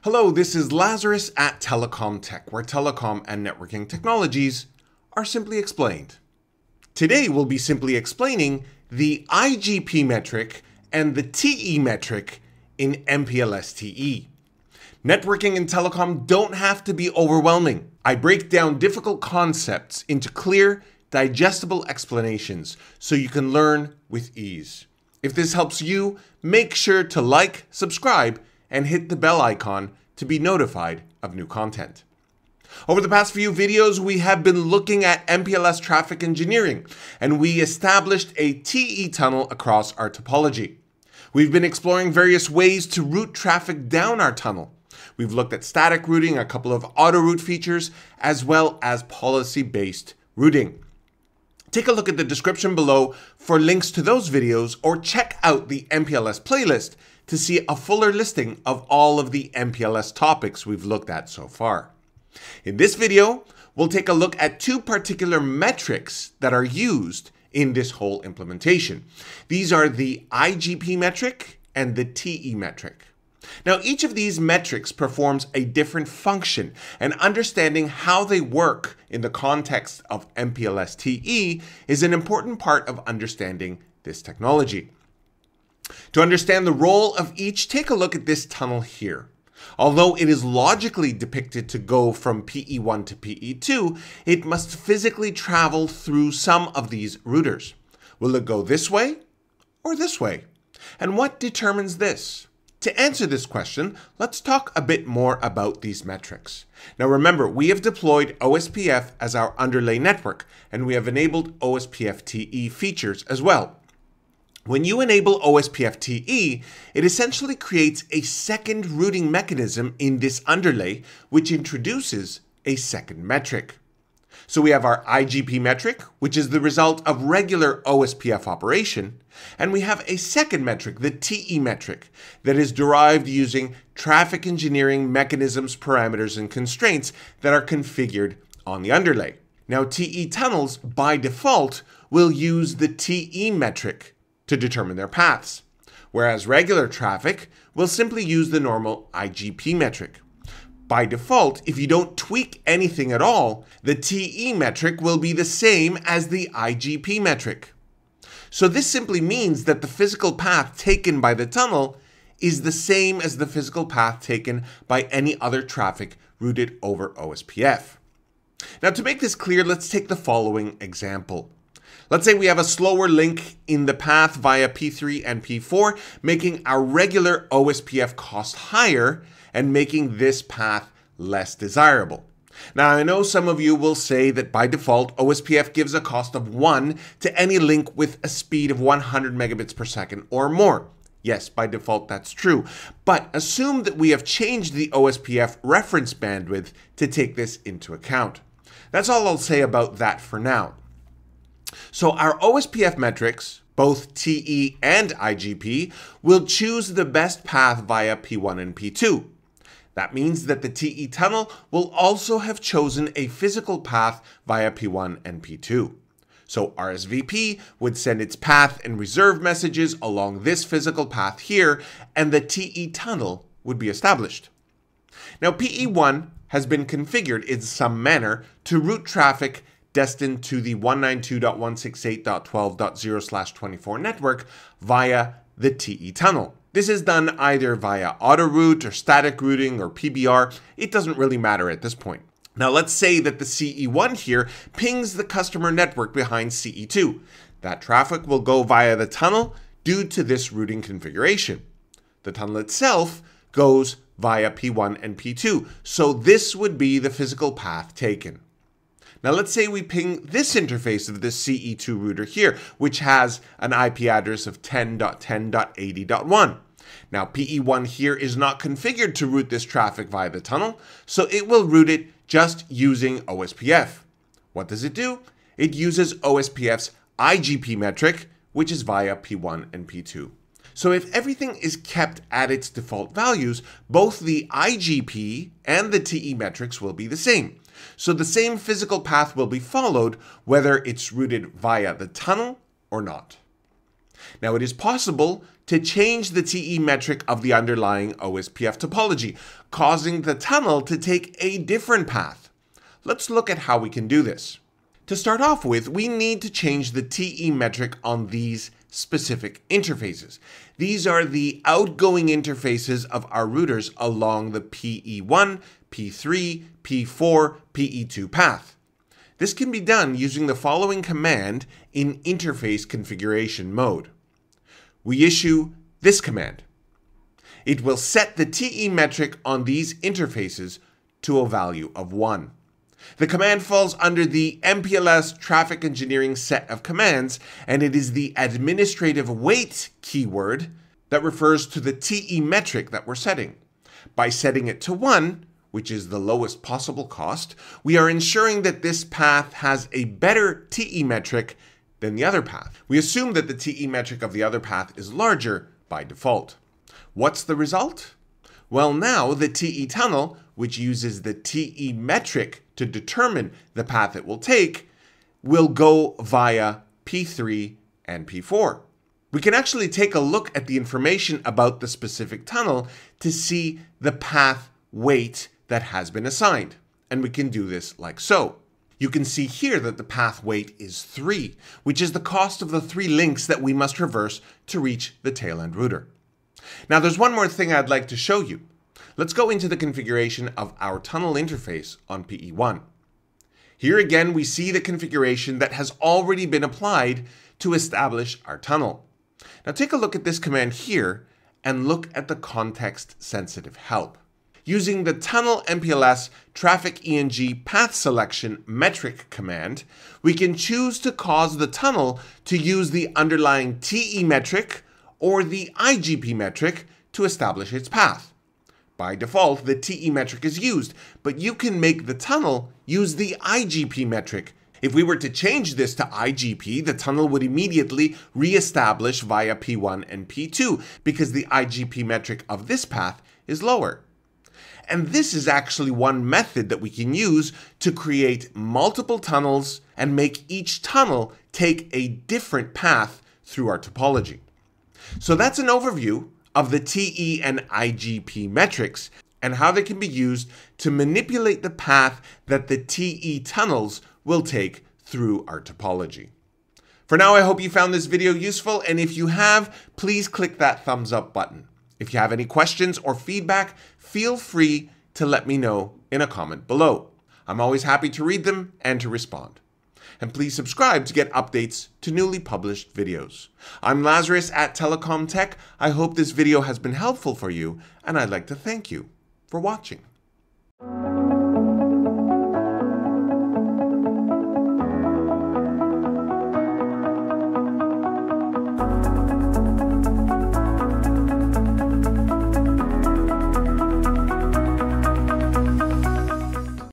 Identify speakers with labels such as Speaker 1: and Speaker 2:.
Speaker 1: Hello, this is Lazarus at Telecom Tech, where telecom and networking technologies are simply explained. Today we'll be simply explaining the IGP metric and the TE metric in MPLS-TE. Networking and telecom don't have to be overwhelming. I break down difficult concepts into clear, digestible explanations so you can learn with ease. If this helps you, make sure to like, subscribe, and hit the bell icon to be notified of new content. Over the past few videos, we have been looking at MPLS Traffic Engineering, and we established a TE tunnel across our topology. We've been exploring various ways to route traffic down our tunnel. We've looked at static routing, a couple of auto route features, as well as policy-based routing. Take a look at the description below for links to those videos, or check out the MPLS playlist to see a fuller listing of all of the MPLS topics we've looked at so far. In this video, we'll take a look at two particular metrics that are used in this whole implementation. These are the IGP metric and the TE metric. Now, each of these metrics performs a different function, and understanding how they work in the context of MPLS-TE is an important part of understanding this technology. To understand the role of each, take a look at this tunnel here. Although it is logically depicted to go from PE1 to PE2, it must physically travel through some of these routers. Will it go this way or this way? And what determines this? To answer this question, let's talk a bit more about these metrics. Now remember, we have deployed OSPF as our underlay network, and we have enabled OSPF-TE features as well. When you enable OSPF-TE, it essentially creates a second routing mechanism in this underlay, which introduces a second metric. So we have our IGP metric, which is the result of regular OSPF operation, and we have a second metric, the TE metric, that is derived using traffic engineering mechanisms, parameters, and constraints that are configured on the underlay. Now, TE tunnels, by default, will use the TE metric to determine their paths, whereas regular traffic will simply use the normal IGP metric. By default, if you don't tweak anything at all, the TE metric will be the same as the IGP metric. So this simply means that the physical path taken by the tunnel is the same as the physical path taken by any other traffic routed over OSPF. Now, to make this clear, let's take the following example. Let's say we have a slower link in the path via P3 and P4, making our regular OSPF cost higher and making this path less desirable. Now, I know some of you will say that by default, OSPF gives a cost of 1 to any link with a speed of 100 megabits per second or more. Yes, by default, that's true. But assume that we have changed the OSPF reference bandwidth to take this into account. That's all I'll say about that for now. So our OSPF metrics, both TE and IGP, will choose the best path via P1 and P2. That means that the TE tunnel will also have chosen a physical path via P1 and P2. So RSVP would send its path and reserve messages along this physical path here, and the TE tunnel would be established. Now, PE1 has been configured in some manner to route traffic destined to the 192.168.12.0/24 network via the TE tunnel. This is done either via auto route or static routing or PBR. It doesn't really matter at this point. Now let's say that the CE1 here pings the customer network behind CE2. That traffic will go via the tunnel due to this routing configuration. The tunnel itself goes via P1 and P2, so this would be the physical path taken. Now let's say we ping this interface of the CE2 router here, which has an IP address of 10.10.80.1. Now PE1 here is not configured to route this traffic via the tunnel, so it will route it just using OSPF. What does it do? It uses OSPF's IGP metric, which is via P1 and P2. So if everything is kept at its default values, both the IGP and the TE metrics will be the same. So the same physical path will be followed whether it's routed via the tunnel or not. Now it is possible to change the TE metric of the underlying OSPF topology, causing the tunnel to take a different path. Let's look at how we can do this. To start off with, we need to change the TE metric on these specific interfaces. These are the outgoing interfaces of our routers along the PE1, P3, P4, PE2 path. This can be done using the following command in interface configuration mode. We issue this command. It will set the TE metric on these interfaces to a value of 1. The command falls under the MPLS Traffic Engineering set of commands, and it is the administrative wait keyword that refers to the TE metric that we're setting. By setting it to 1, which is the lowest possible cost, we are ensuring that this path has a better TE metric than the other path. We assume that the TE metric of the other path is larger by default. What's the result? Well, now the TE tunnel, which uses the TE metric to determine the path it will take, will go via P3 and P4. We can actually take a look at the information about the specific tunnel to see the path weight that has been assigned. And we can do this like so. You can see here that the path weight is 3, which is the cost of the 3 links that we must traverse to reach the tail end router. Now there's one more thing I'd like to show you. Let's go into the configuration of our tunnel interface on PE1. Here again, we see the configuration that has already been applied to establish our tunnel. Now take a look at this command here and look at the context-sensitive help. Using the tunnel MPLS Traffic Engineering path selection metric command, we can choose to cause the tunnel to use the underlying TE metric or the IGP metric to establish its path. By default, the TE metric is used, but you can make the tunnel use the IGP metric. If we were to change this to IGP, the tunnel would immediately re-establish via P1 and P2 because the IGP metric of this path is lower. And this is actually one method that we can use to create multiple tunnels and make each tunnel take a different path through our topology. So that's an overview of the TE and IGP metrics and how they can be used to manipulate the path that the TE tunnels will take through our topology. For now, I hope you found this video useful, and if you have, please click that thumbs up button. If you have any questions or feedback, feel free to let me know in a comment below. I'm always happy to read them and to respond. And please subscribe to get updates to newly published videos. I'm Lazarus at Telecom Tech. I hope this video has been helpful for you, and I'd like to thank you for watching.